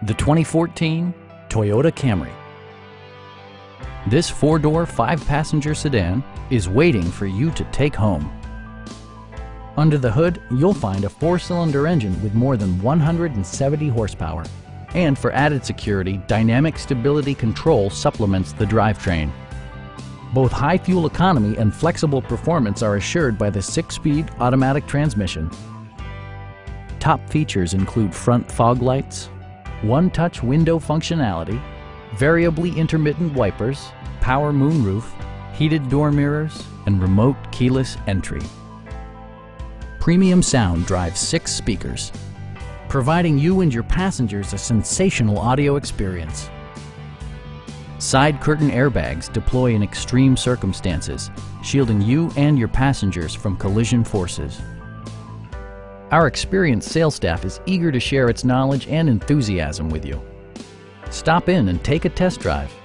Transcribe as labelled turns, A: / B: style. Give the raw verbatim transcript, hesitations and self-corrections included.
A: The twenty fourteen Toyota Camry. This four-door, five-passenger sedan is waiting for you to take home. Under the hood, you'll find a four-cylinder engine with more than one hundred seventy horsepower. And for added security, dynamic stability control supplements the drivetrain. Both high fuel economy and flexible performance are assured by the six-speed automatic transmission. Top features include front fog lights, one-touch window functionality, variably intermittent wipers, power moonroof, heated door mirrors, and remote keyless entry. Premium sound drives six speakers, providing you and your passengers a sensational audio experience. Side curtain airbags deploy in extreme circumstances, shielding you and your passengers from collision forces. Our experienced sales staff is eager to share its knowledge and enthusiasm with you. Stop in and take a test drive.